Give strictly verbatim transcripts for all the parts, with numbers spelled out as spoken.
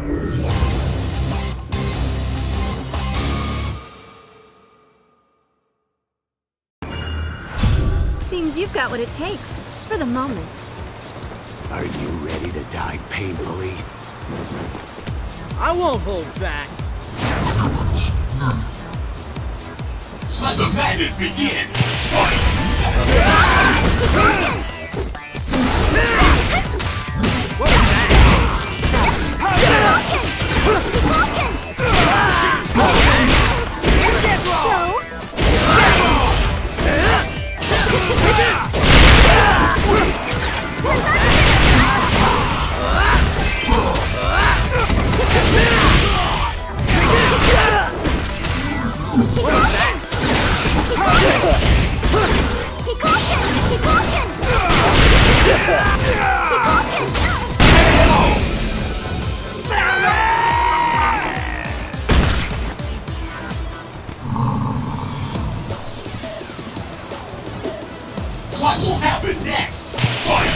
Seems you've got what it takes, for the moment. Are you ready to die painfully? I won't hold back. Let the madness begin! What was that? What will happen next? Fight!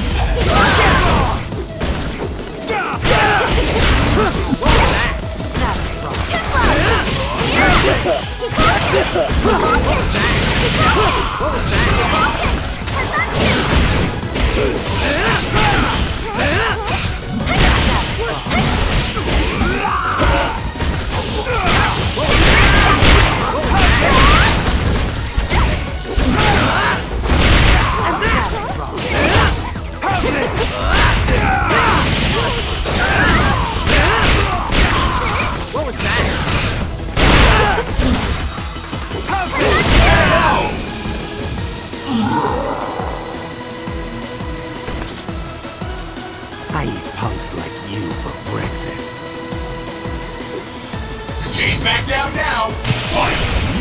What was that? I eat punks like you for breakfast. Can't back down now! Fight!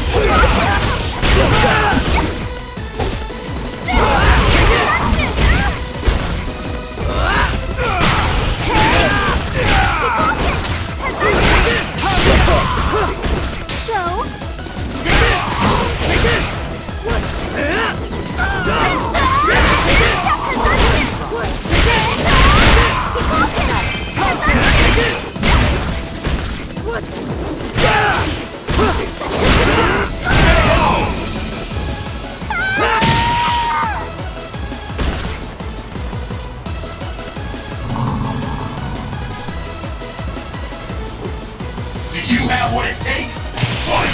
Do you have what it takes? Fight!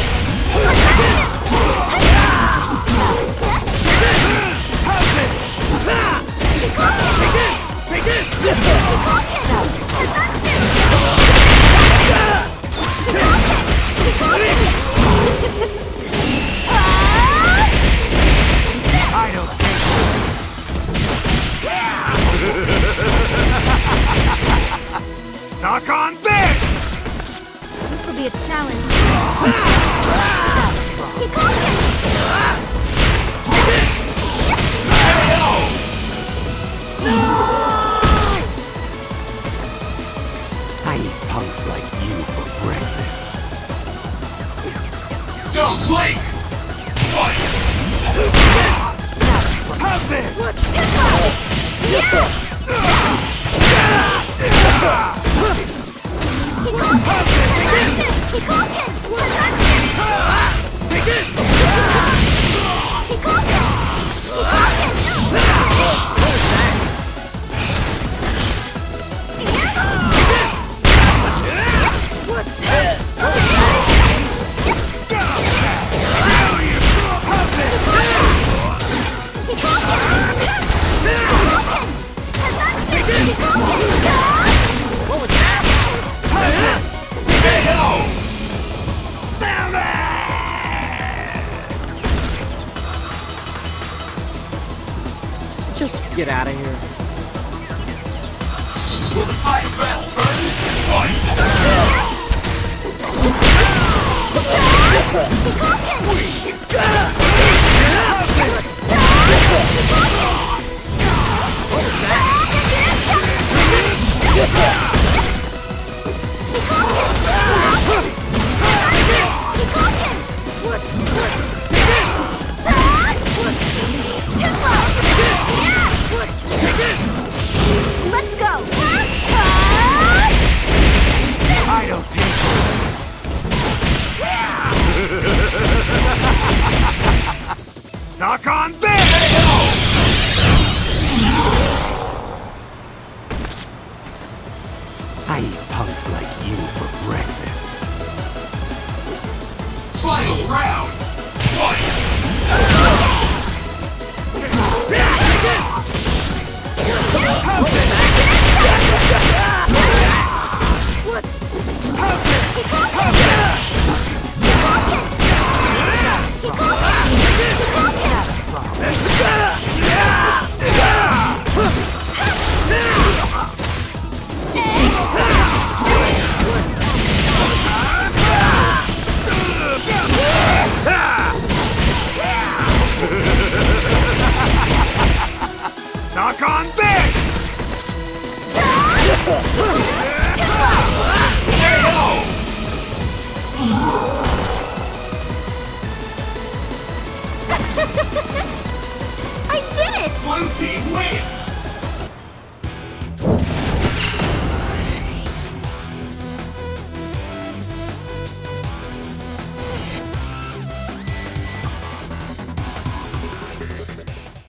I don't take it. Suck on this! This will be a challenge. I eat punks like you for breakfast. Don't blink! Fight! Have this! Take this! What was that? Just get out of here. Will the tide of battle turn? Fight! What was that? Let's go! I eat punks like you for breakfast. Final round. Fight! Suck on this! I did it! Blue team wins!